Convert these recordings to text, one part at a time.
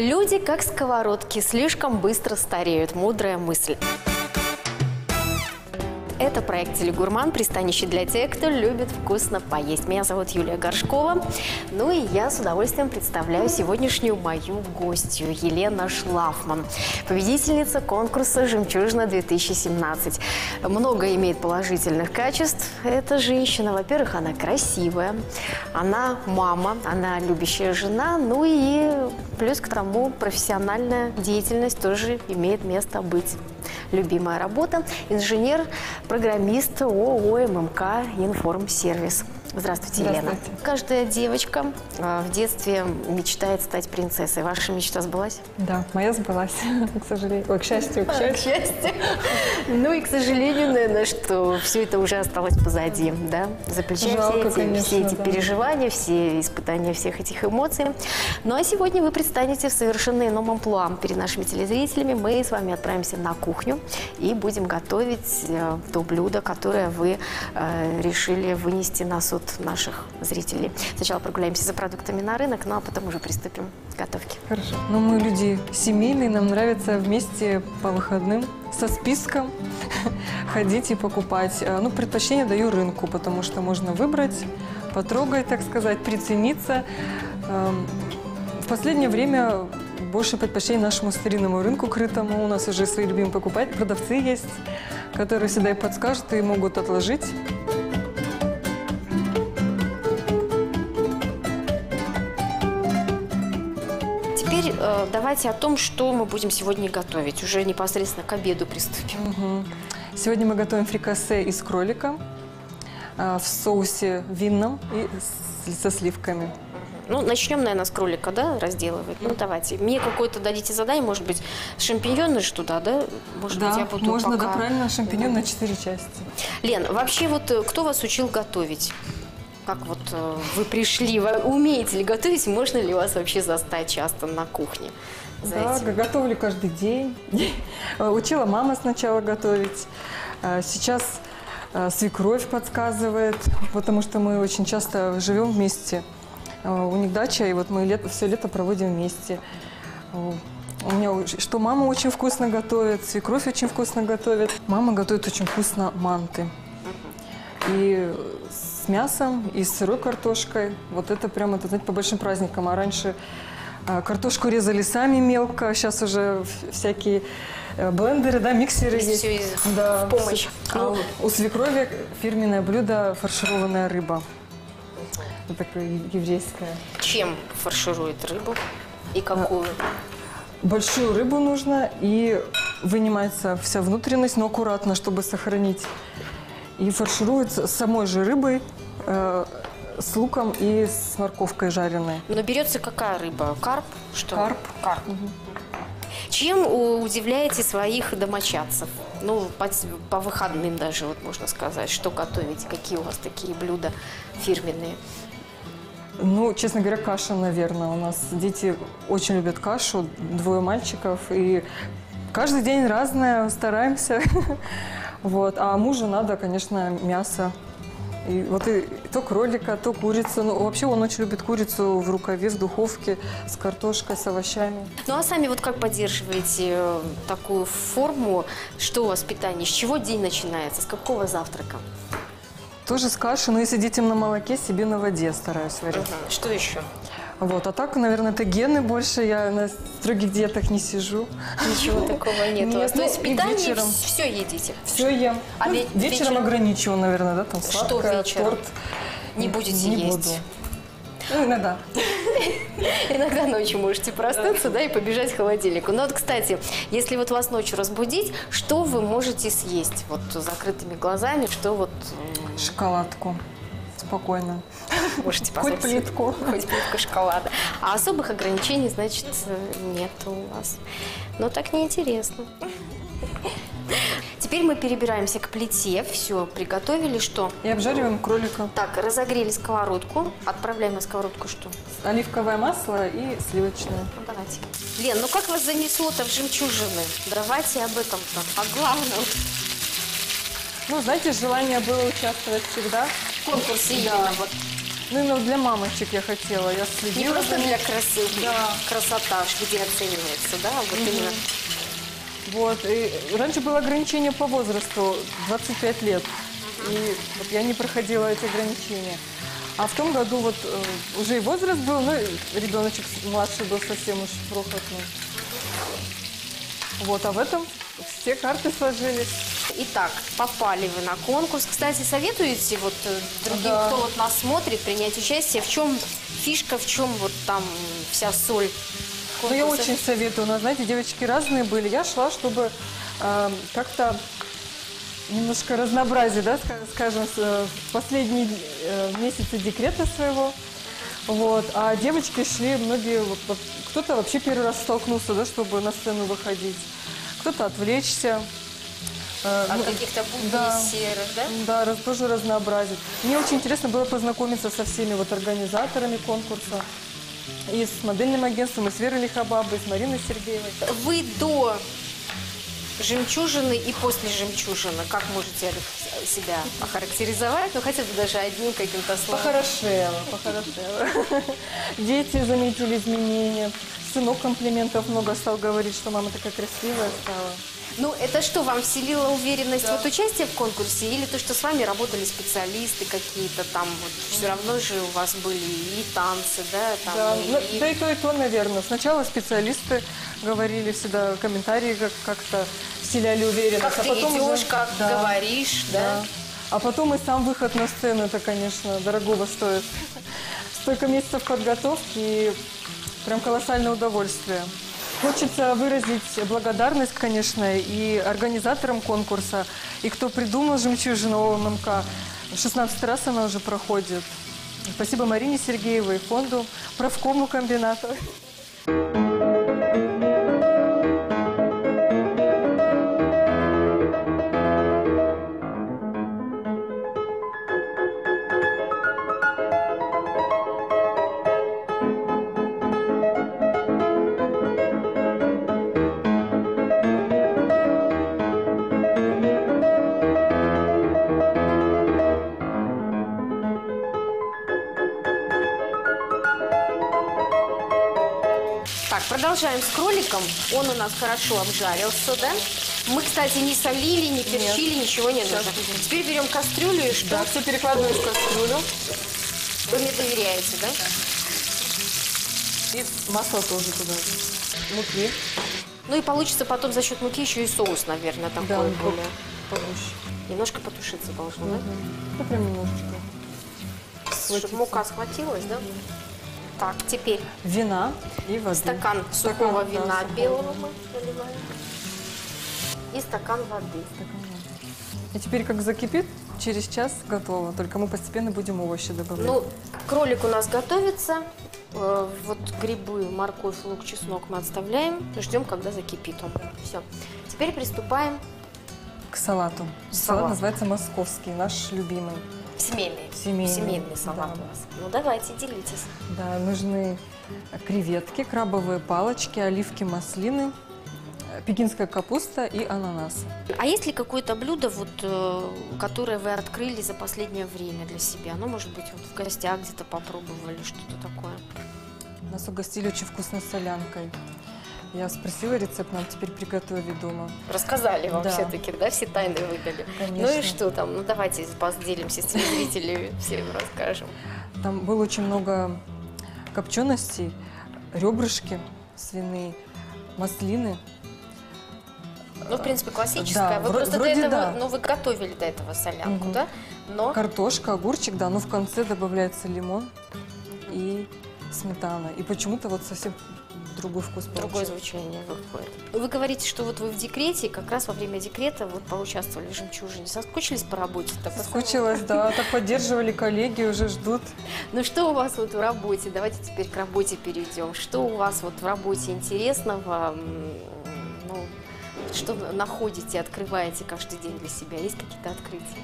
Люди, как сковородки, слишком быстро стареют. Мудрая мысль. Это проект «Телегурман», пристанище для тех, кто любит вкусно поесть. Меня зовут Юлия Горшкова. Ну и я с удовольствием представляю сегодняшнюю мою гостью Елена Шлафман, победительница конкурса «Жемчужина-2017». Много имеет положительных качеств. Эта женщина, во-первых, она красивая, она мама, она любящая жена, ну и плюс к тому профессиональная деятельность тоже имеет место быть. Любимая работа – инженер-программист ООО ММК «Информсервис». Здравствуйте, Елена. Каждая девочка в детстве мечтает стать принцессой. Ваша мечта сбылась? Да, моя сбылась, к сожалению. Ой, к счастью, к счастью. Ну и, к сожалению, наверное, что все это уже осталось позади, да? За плечами все эти переживания, все испытания всех этих эмоций. Ну а сегодня вы предстанете в совершенно ином амплуа. Перед нашими телезрителями мы с вами отправимся на кухню и будем готовить то блюдо, которое вы решили вынести на суд наших зрителей. Сначала прогуляемся за продуктами на рынок, ну а потом уже приступим к готовке. Хорошо. Но мы люди семейные, нам нравится вместе по выходным со списком ходить и покупать. Ну, предпочтение даю рынку, потому что можно выбрать, потрогать, так сказать, прицениться. В последнее время больше предпочтение нашему старинному рынку крытому. У нас уже свои любимые продавцы есть, которые всегда и подскажут, и могут отложить. Теперь давайте о том, что мы будем сегодня готовить. Уже непосредственно к обеду приступим. Сегодня мы готовим фрикасе из кролика в соусе винном и со сливками. Ну, начнем, наверное, с кролика, да, разделывать. Ну, давайте. Мне какое-то дадите задание, может быть, шампиньоны же туда, да? Может быть, я буду можно, пока... да, правильно, шампиньон на 4 части. Лен, вообще вот кто вас учил готовить? Как вот вы пришли? Вы умеете ли готовить? Можно ли вас вообще застать часто на кухне? Да, готовлю каждый день. Учила мама сначала готовить. Сейчас свекровь подсказывает, потому что мы очень часто живем вместе. У них дача, и вот мы все лето проводим вместе. У меня что мама очень вкусно готовит, свекровь очень вкусно готовит. Мама готовит очень вкусно манты. И с мясом, и с сырой картошкой. Вот это прямо, это, знаете, по большим праздникам. А раньше картошку резали сами мелко, сейчас уже всякие блендеры, да, миксеры есть. Да, в помощь. А у свекрови фирменное блюдо – фаршированная рыба. Такая еврейская. Чем фарширует рыбу и какую? Большую рыбу нужно, и вынимается вся внутренность, но аккуратно, чтобы сохранить. И фаршируется самой же рыбой с луком и с морковкой жареной. Но берется какая рыба? Карп? Что? Карп. Карп. Чем удивляете своих домочадцев? Ну, по выходным даже, вот можно сказать, что готовите, какие у вас такие блюда фирменные? Ну, честно говоря, каша, наверное. У нас дети очень любят кашу, 2 мальчиков, и каждый день разное, стараемся. Вот. А мужу надо, конечно, мясо. И вот и то кролика, то курицу. Ну, вообще он очень любит курицу в рукаве, в духовке, с картошкой, с овощами. Ну, а сами вот как поддерживаете такую форму? Что у вас питание? С чего день начинается? С какого завтрака? Тоже с кашей, но если детям на молоке, себе на воде стараюсь варить. Что еще? Вот, а так, наверное, это гены больше, я на строгих диетах не сижу. Ничего такого нет у вас. То есть питание вечером все едите? Все ем. А вечером ограничиваю, наверное, да, там сладкое, торт. Не будете есть? Буду. Ну, иногда. Иногда ночью можете проснуться, да, и побежать к холодильнику. Но вот, кстати, если вот вас ночью разбудить, что вы можете съесть? Вот с закрытыми глазами, что вот... Шоколадку. Спокойно. Можете позволить. Хоть плитку. Хоть плитку шоколада. А особых ограничений, значит, нет у вас. Но так неинтересно. Теперь мы перебираемся к плите. Все, приготовили что? И обжариваем кролика. Так, разогрели сковородку. Отправляем на сковородку что? Оливковое масло и сливочное. Ну, давайте. Лен, ну как вас занесло-то в жемчужины? Давайте об этом-то, о главном. Ну, знаете, желание было участвовать всегда. В конкурсе, да. именно вот. Ну, именно для мамочек я хотела, я Не следила. просто для красы, Да. красота, где оценивается, да? Вот именно. Вот, и раньше было ограничение по возрасту, 25 лет. И вот я не проходила эти ограничения. А в том году вот уже и возраст был, ну, и ребеночек младший был совсем уж крохотный. Вот, а в этом все карты сложились. Итак, попали вы на конкурс. Кстати, советуете вот другим, Да. кто вот нас смотрит, принять участие? В чем фишка, в чем вот там вся соль Ну, я конкурса? очень советую. Но, знаете, девочки разные были. Я шла, чтобы как-то немножко разнообразие, да, скажем, в последние месяцы декрета своего. Вот. А девочки шли, многие, вот, кто-то вообще первый раз столкнулся, да, чтобы на сцену выходить. Кто-то отвлечься. От каких-то будней да. серых, да? Да, тоже разнообразить. Мне очень интересно было познакомиться со всеми вот организаторами конкурса. И с модельным агентством, и с Верой Лихобабой, и с Мариной Сергеевой. Вы до жемчужины и после жемчужины, как можете себя охарактеризовать? Ну, хотя бы даже одним каким-то словом. Похорошела. Дети заметили изменения. Сынок комплиментов много стал говорить, что мама такая красивая стала. Ну, это что, вам вселило уверенность вот участие в конкурсе? Или то, что с вами работали специалисты какие-то там? Вот, все равно же у вас были и танцы, да? Там, Да, и... да и то, наверное. Сначала специалисты говорили всегда, комментарии как-то вселяли уверенность. Как ты идешь, как говоришь, да? А потом и сам выход на сцену, это, конечно, дорогого стоит. Столько месяцев подготовки и прям колоссальное удовольствие. Хочется выразить благодарность, конечно, и организаторам конкурса, и кто придумал «Жемчужину» ОММК. 16 раз она уже проходит. Спасибо Марине Сергеевой, фонду, правкому комбината. Так, продолжаем с кроликом. Он у нас хорошо обжарился, да? Мы, кстати, не солили, не перчили, ничего не нужно. Теперь берем кастрюлю и что? Да, все перекладываю в кастрюлю. Вы мне доверяете, да? И масло тоже туда. Муки. Ну и получится потом за счет муки еще и соус, наверное, такой более. Погуще. Немножко потушиться должно, да? Ну, прям немножечко. Чтобы мука схватилась, да? Так, теперь Вина и воды. стакан сухого вина белого мы наливаем. И стакан воды. И теперь, как закипит, через час готово. Только мы постепенно будем овощи добавлять. Ну, кролик у нас готовится. Вот грибы, морковь, лук, чеснок мы отставляем. Ждем, когда закипит он. Все. Теперь приступаем к салату. Салат. Салат называется московский, наш любимый. Семейный салат да. у вас. Ну, давайте, делитесь. Да, нужны креветки, крабовые палочки, оливки, маслины, пекинская капуста и ананасы. А есть ли какое-то блюдо, вот, которое вы открыли за последнее время для себя? Ну, может быть, вот в гостях где-то попробовали что-то такое? Нас угостили очень вкусной солянкой. Я спросила рецепт, нам теперь приготовить дома. Рассказали вам Да. все-таки, да? Все тайны выдали. Конечно. Ну и что там? Ну, давайте поделимся с телезрителями, все им расскажем. Там было очень много копченостей, ребрышки свиные, маслины. Ну, в принципе, классическая. Да, Вы просто до вроде этого, да. ну, вы готовили до этого солянку, Мгм. да? Но Картошка, огурчик, да, но в конце добавляется лимон и сметана. И почему-то вот совсем другой вкус другое получился. звучание выходит. Вы говорите, что вот вы в декрете, и как раз во время декрета вот поучаствовали в «Жемчужине». Соскучились по работе-то? Соскучилась, да, так поддерживали коллеги, уже ждут. Ну что у вас вот в работе? Давайте теперь к работе перейдем. Что у вас вот в работе интересного? Ну, что находите, открываете каждый день для себя? Есть какие-то открытия?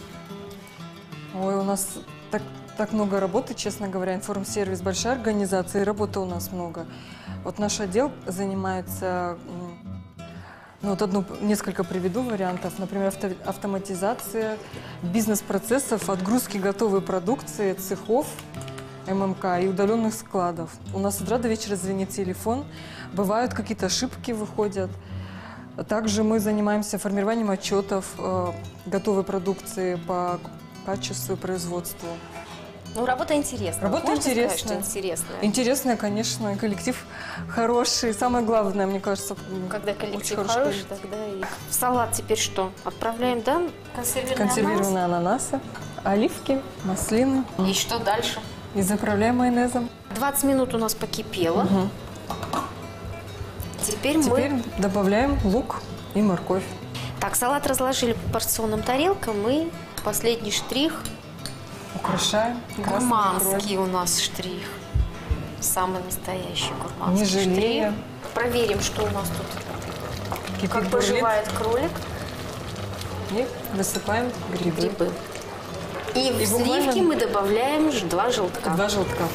Ой, у нас так много работы, честно говоря. Информсервис большая организация, и работы у нас много. Вот наш отдел занимается Ну, вот несколько приведу вариантов. Например, автоматизация бизнес-процессов, отгрузки готовой продукции, цехов, ММК и удаленных складов. У нас с утра до вечера звенит телефон, бывают какие-то ошибки выходят. Также мы занимаемся формированием отчетов готовой продукции по качеству и производству. Ну, работа интересная. Работа Можно сказать, интересная. что интересная? Интересная, конечно, и коллектив хороший. Самое главное, мне кажется, Когда коллектив очень хороший, тогда и... В салат теперь что? Отправляем, да? консервированные ананасы, оливки, маслины. И что дальше? И заправляем майонезом. 20 минут у нас покипело. Мгм. Теперь Теперь добавляем лук и морковь. Так, салат разложили по порционным тарелкам. И последний штрих. Украшаем. красной Гурманский у нас штрих. Самый настоящий гурманский Не жалея. штрих. Проверим, что у нас тут. икрой. Кипит, Как бурлит. поживает кролик. И высыпаем грибы. Грибы. И в буквально сливки мы добавляем 2 желтка. 2 желтка.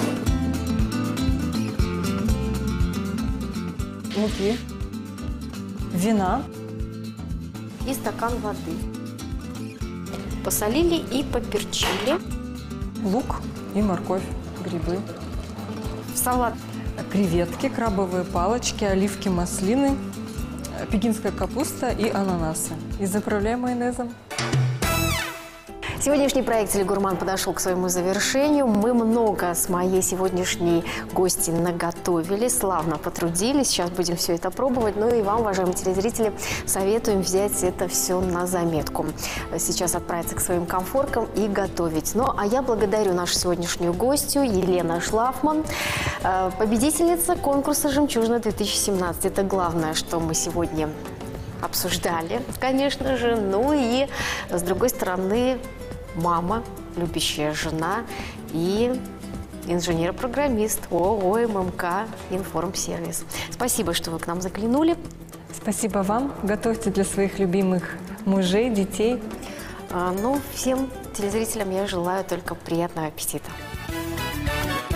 Муки, вина, И стакан воды. Посолили и поперчили. лук и морковь, грибы, В салат креветки, крабовые палочки, оливки, маслины, пекинская капуста и ананасы. И заправляем майонезом. Сегодняшний проект «Телегурман» подошел к своему завершению. Мы много с моей сегодняшней гостьей наготовили, славно потрудились. Сейчас будем все это пробовать. Ну и вам, уважаемые телезрители, советуем взять это все на заметку. Сейчас отправиться к своим комфоркам и готовить. Ну а я благодарю нашу сегодняшнюю гостью Елену Шлафман, победительница конкурса «Жемчужина-2017». Это главное, что мы сегодня обсуждали, конечно же. Ну и, с другой стороны, мама, любящая жена и инженер-программист ООО ММК «Информсервис». Спасибо, что вы к нам заглянули. Спасибо вам. Готовьте для своих любимых мужей, детей. Ну, всем телезрителям я желаю только приятного аппетита.